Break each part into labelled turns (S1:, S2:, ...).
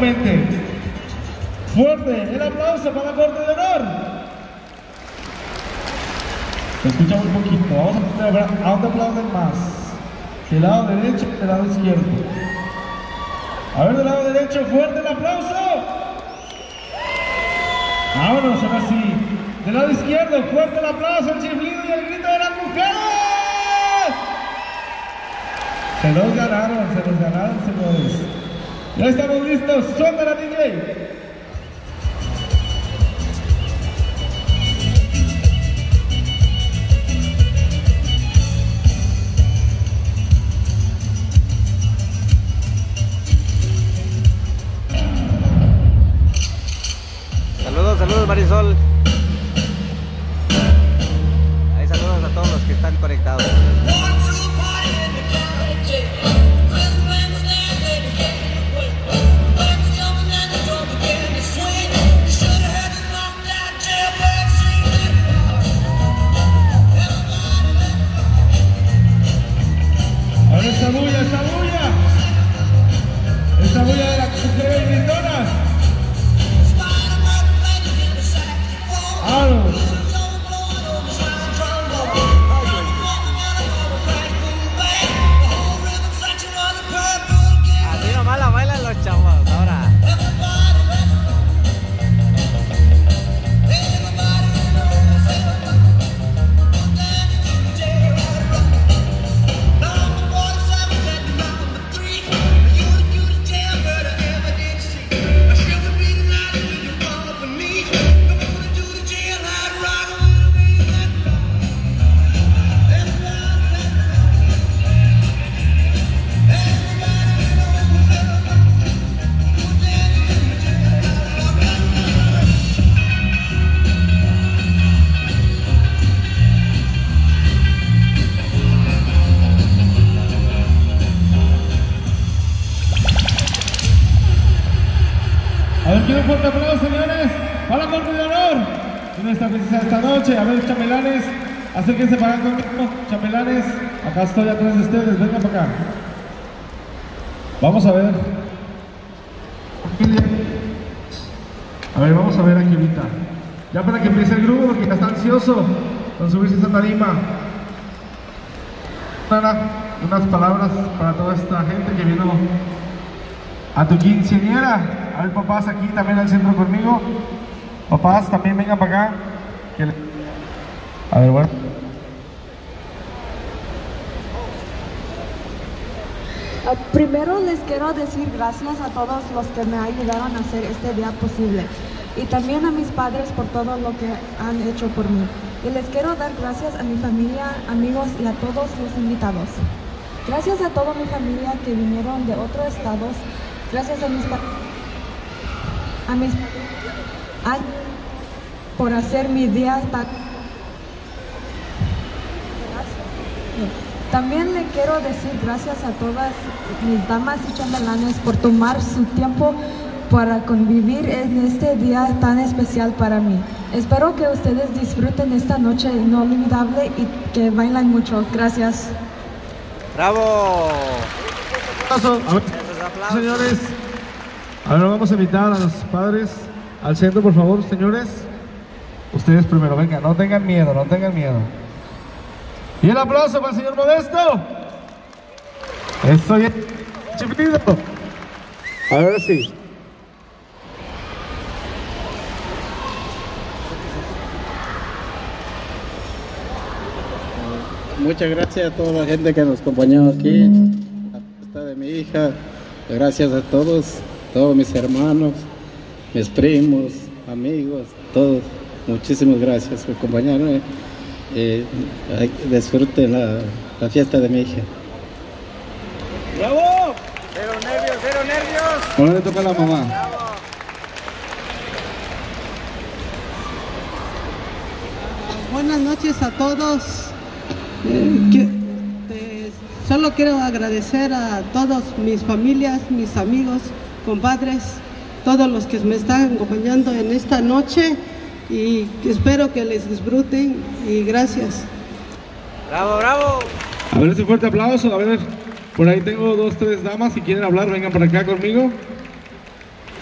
S1: nuevamente, fuerte el aplauso para la corte de honor. Se escucha muy poquito, vamos a ver a dónde aplauden más. Del lado derecho o del lado izquierdo. A ver, del lado derecho, fuerte el aplauso. Vámonos, ahora sí. Del lado izquierdo, fuerte el aplauso, el chiflido y el grito de las mujeres. Se los ganaron, señores. Ya estamos listos, son de la DJ.
S2: Saludos Marisol. Ahí saludos a todos los que están conectados.
S1: A ver esa bulla de las mujeres gritonas.
S2: Así nomás la bailan los chavos ahora.
S1: A ver, quiero un fuerte aplauso, señores, para la corte de honor en esta noche. A ver, chambelanes, acérquense para acá conmigo, chambelanes, acá estoy atrás de ustedes, vengan para acá. Vamos a ver. A ver, vamos a ver aquí ahorita. Ya para que empiece el grupo, porque ya está ansioso con subirse a esta tarima. Unas palabras para toda esta gente que vino a tu quinceañera. A ver, papás aquí también al centro conmigo. Papás también vengan para acá. A ver, bueno.
S3: Primero les quiero decir gracias a todos los que me ayudaron a hacer este día posible. Y también a mis padres por todo lo que han hecho por mí. Y les quiero dar gracias a mi familia, amigos y a todos los invitados. Gracias a toda mi familia que vinieron de otros estados. Gracias a mis por hacer mi día tan... También le quiero decir gracias a todas mis damas y chambelanes por tomar su tiempo para convivir en este día tan especial para mí. Espero que ustedes disfruten esta noche inolvidable y que bailen mucho. Gracias.
S2: ¡Bravo!
S1: Señores, ahora vamos a invitar a los padres al centro, por favor, señores. Ustedes primero, vengan, no tengan miedo, no tengan miedo. Y el aplauso para el señor Modesto. Eso ya, chiflido. Ahora sí.
S4: Muchas gracias a toda la gente que nos acompañó aquí, a la fiesta de mi hija. Gracias a todos mis hermanos, mis primos, amigos, todos. Muchísimas gracias por acompañarme. Disfruten la fiesta de mi hija.
S2: ¡Bravo! Cero nervios, cero nervios.
S1: Ahora le toca a la mamá.
S2: ¡Bravo!
S5: Buenas noches a todos. Solo quiero agradecer a todas mis familias, mis amigos, compadres, todos los que me están acompañando en esta noche y espero que les disfruten y gracias.
S2: ¡Bravo, bravo!
S1: A ver ese fuerte aplauso. A ver, por ahí tengo 2, 3 damas. Si quieren hablar, vengan para acá conmigo.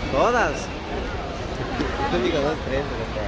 S2: Todas. Tú digo 2, 3.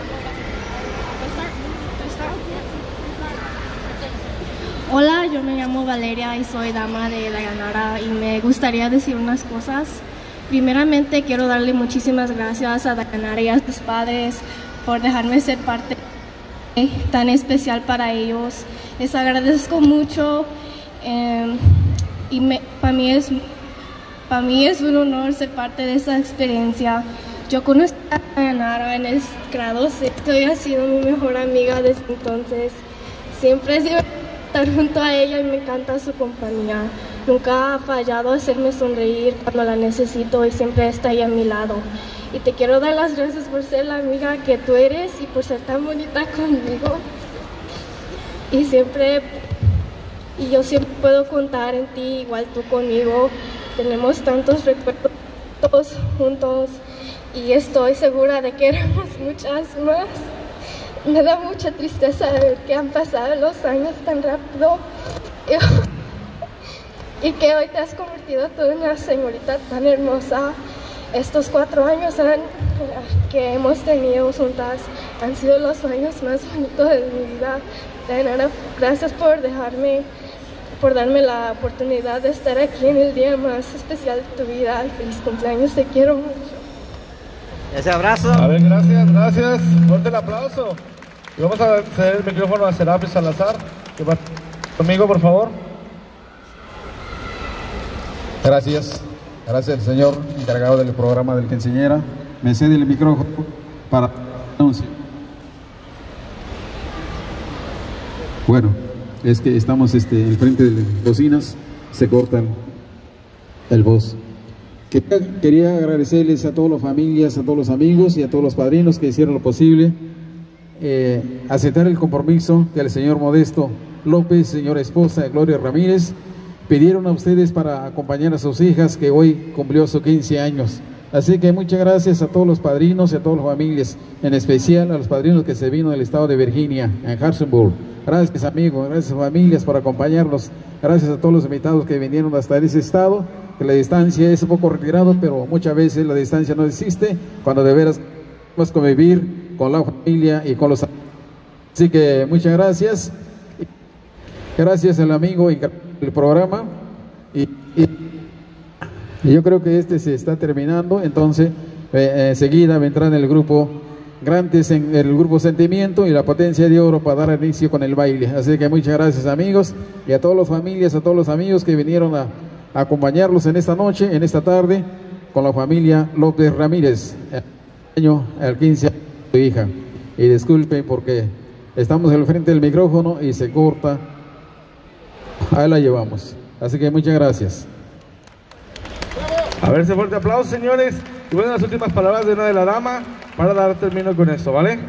S6: Hola, yo me llamo Valeria y soy dama de Dayanara y me gustaría decir unas cosas. Primeramente quiero darle muchísimas gracias a Dayanara y a sus padres por dejarme ser parte tan especial para ellos. Les agradezco mucho y para mí es un honor ser parte de esa experiencia. Yo conocí a Dayanara en el grado sexto y ha sido mi mejor amiga desde entonces. Siempre he sido estar junto a ella y me encanta su compañía. Nunca ha fallado hacerme sonreír cuando la necesito y siempre está ahí a mi lado. Y te quiero dar las gracias por ser la amiga que tú eres y por ser tan bonita conmigo. Y yo siempre puedo contar en ti, igual tú conmigo. Tenemos tantos recuerdos juntos y estoy segura de que haremos muchas más. Me da mucha tristeza ver que han pasado los años tan rápido y que hoy te has convertido tú en una señorita tan hermosa. Estos 4 años que hemos tenido juntas han sido los años más bonitos de mi vida. Dayanara, gracias por darme la oportunidad de estar aquí en el día más especial de tu vida. Feliz cumpleaños, te quiero mucho.
S2: Ese abrazo.
S1: A ver, gracias. Fuerte el aplauso. Y vamos a ceder el micrófono a Serapis Salazar. Que va conmigo, por favor.
S7: Gracias al señor encargado del programa del quinceañera. Me cede el micrófono para el anuncio. Bueno, es que estamos enfrente de las bocinas, se cortan el voz. Quería agradecerles a todas las familias, a todos los amigos y a todos los padrinos que hicieron lo posible, aceptar el compromiso que el señor Modesto López, señora esposa de Gloria Ramírez, pidieron a ustedes para acompañar a sus hijas que hoy cumplió sus 15 años. Así que muchas gracias a todos los padrinos y a todas las familias, en especial a los padrinos que se vino del estado de Virginia, en Harrisonburg. Gracias amigos, gracias familias por acompañarnos, gracias a todos los invitados que vinieron hasta ese estado, que la distancia es un poco retirado, pero muchas veces la distancia no existe, cuando de veras podemos convivir con la familia y con los amigos. Así que muchas gracias, gracias al amigo y el programa y yo creo que se está terminando, entonces enseguida vendrán el grupo Grandes, en el grupo Sentimiento y la Potencia de Oro para dar inicio con el baile. Así que muchas gracias amigos y a todas las familias, a todos los amigos que vinieron a acompañarlos en esta noche, en esta tarde, con la familia López Ramírez, el 15 años de su hija. Y disculpen porque estamos al frente del micrófono y se corta. Ahí la llevamos. Así que muchas gracias.
S1: A ver, ese fuerte aplauso, señores. Y bueno, las últimas palabras de una de la dama para dar término con esto, ¿vale?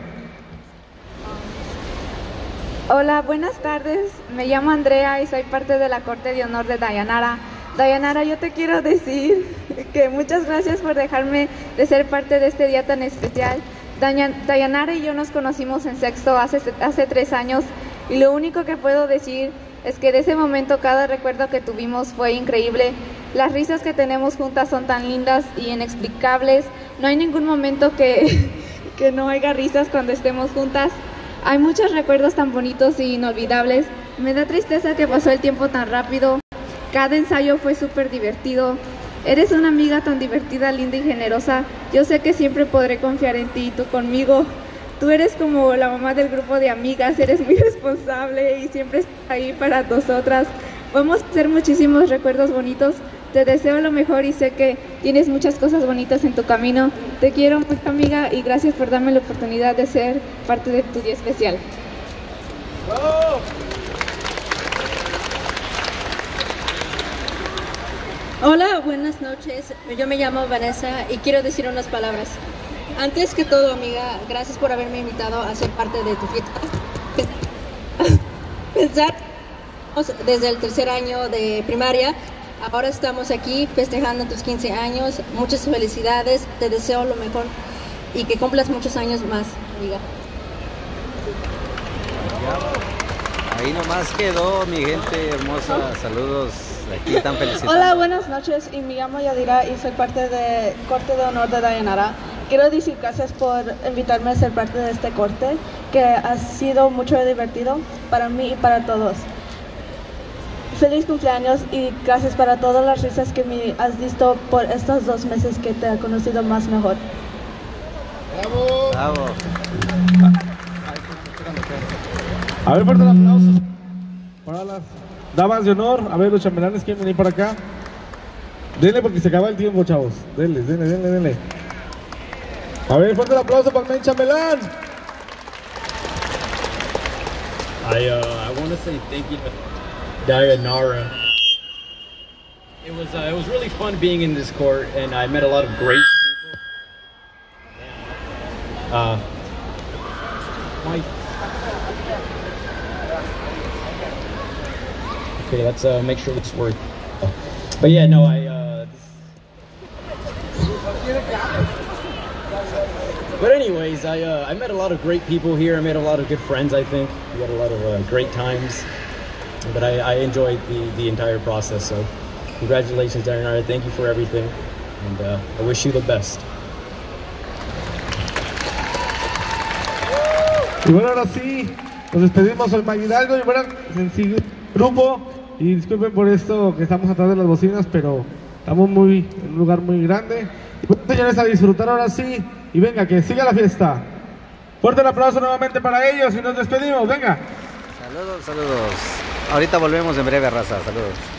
S3: Hola, buenas tardes. Me llamo Andrea y soy parte de la Corte de Honor de Dayanara. Dayanara, yo te quiero decir que muchas gracias por dejarme de ser parte de este día tan especial. Dayanara y yo nos conocimos en sexto hace 3 años y lo único que puedo decir es que de ese momento cada recuerdo que tuvimos fue increíble. Las risas que tenemos juntas son tan lindas y inexplicables. No hay ningún momento que no haya risas cuando estemos juntas. Hay muchos recuerdos tan bonitos y inolvidables. Me da tristeza que pasó el tiempo tan rápido. Cada ensayo fue súper divertido. Eres una amiga tan divertida, linda y generosa. Yo sé que siempre podré confiar en ti y tú conmigo. Tú eres como la mamá del grupo de amigas, eres muy responsable y siempre estás ahí para nosotras. Vamos a hacer muchísimos recuerdos bonitos. Te deseo lo mejor y sé que tienes muchas cosas bonitas en tu camino. Te quiero mucho, amiga, y gracias por darme la oportunidad de ser parte de tu día especial.
S8: Hola, buenas noches. Yo me llamo Vanessa y quiero decir unas palabras. Antes que todo, amiga, gracias por haberme invitado a ser parte de tu fiesta. Pensar desde el 3er año de primaria, ahora estamos aquí festejando tus 15 años. Muchas felicidades, te deseo lo mejor y que cumplas muchos años más, amiga.
S2: Ahí nomás quedó mi gente hermosa. Saludos Aquí están felicitando.
S9: Hola, buenas noches, y me llamo Yadira y soy parte de Corte de Honor de Dayanara. Quiero decir gracias por invitarme a ser parte de este corte, que ha sido mucho divertido para mí y para todos. Feliz cumpleaños y gracias para todas las risas que me has visto por estos 2 meses que te he conocido más mejor.
S2: ¡Bravo! ¡Bravo!
S1: A ver, fuerte el aplauso para las damas de honor. A ver, los chambelanes quieren venir para acá. Denle porque se acaba el tiempo, chavos. Denle. A ver, fuerte el aplauso para el men chambelán.
S10: I want to say thank you to Dayanara. It was really fun being in this court, and I met a lot of great people. Okay, let's make sure this works. But yeah, no, But anyways, I met a lot of great people here. I made a lot of good friends, I think. We had a lot of great times. But I enjoyed the entire process. So congratulations, Dayanara. Thank you for everything. And I wish you the best.
S1: Y bueno, ahora sí, nos despedimos al Mag Hidalgo y bueno, sencillo grupo. Y disculpen por esto que estamos atrás de las bocinas, pero estamos en un lugar muy grande. Y bueno, señores, a disfrutar ahora sí. Y venga, que siga la fiesta. Fuerte el aplauso nuevamente para ellos y nos despedimos, venga.
S2: Saludos. Ahorita volvemos en breve, raza. Saludos.